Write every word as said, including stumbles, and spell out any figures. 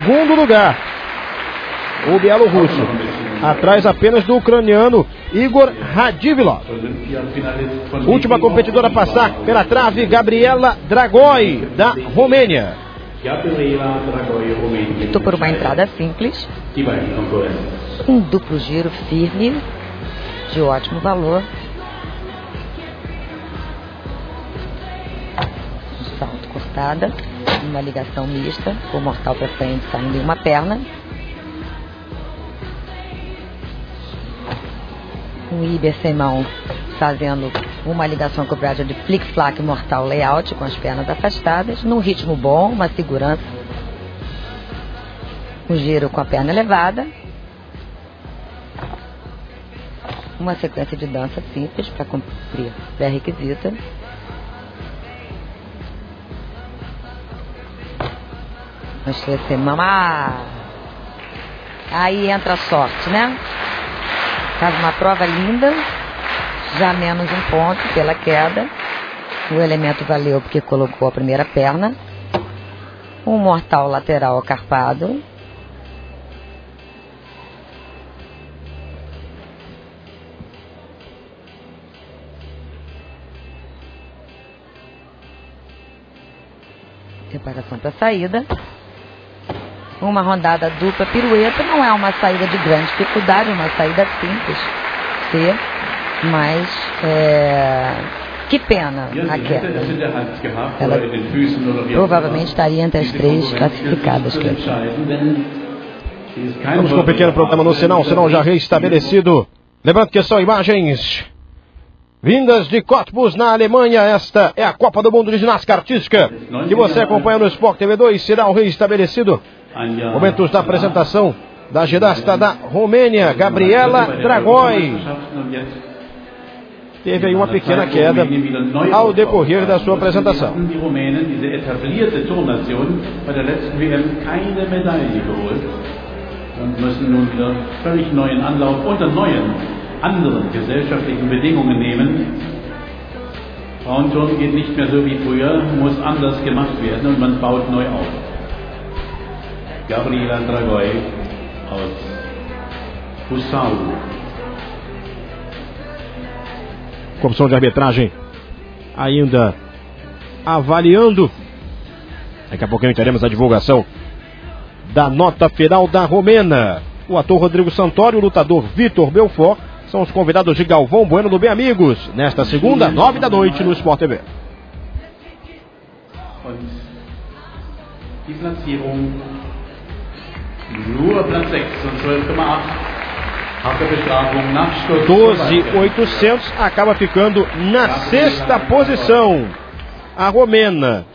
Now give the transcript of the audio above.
Segundo lugar, o bielorrusso, atrás apenas do ucraniano Igor Radivilo. Última competidora a passar pela trave, Gabriela Dragoi, da Romênia. Optou por uma entrada simples, um duplo giro firme, de ótimo valor. Um salto cortada, uma ligação mista, com o mortal para frente saindo em uma perna. Um Iber sem mão, fazendo uma ligação cobrada de flick-flack mortal layout com as pernas afastadas, num ritmo bom, uma segurança. Um giro com a perna elevada. Uma sequência de dança simples para cumprir pré-requisita. Mostrei sem mão. Ah! Aí entra a sorte, né? Faz uma prova linda, já menos um ponto pela queda. O elemento valeu porque colocou a primeira perna. Um mortal lateral carpado. Separação para saída. Uma rondada dupla pirueta, não é uma saída de grande dificuldade, uma saída simples, C, mas é, que pena a queda. Ela provavelmente estaria entre as três classificadas. Vamos com um pequeno programa no sinal, sinal já reestabelecido. Lembrando que são imagens vindas de Cottbus, na Alemanha. Esta é a Copa do Mundo de Ginástica Artística, que você acompanha no Sport T V dois, sinal reestabelecido. Momentos da apresentação da ginasta da Romênia, Gabriela Dragoi. Teve aí uma pequena queda ao decorrer da sua apresentação. Anderen gesellschaftlichen Bedingungen nehmen. Frauenturnen geht nicht mehr so wie früher, muss anders gemacht werden und man baut neu auf. Gabriela Dragoi aus Bussau. Comissão de arbitragem ainda avaliando. Daqui a pouquinho teremos a divulgação da nota final da romena. O ator Rodrigo Santoro e o lutador Vitor Belfort são os convidados de Galvão Bueno do Bem Amigos, nesta segunda, nove da noite, no Sport T V. doze mil e oitocentos acaba ficando na sexta posição. A romena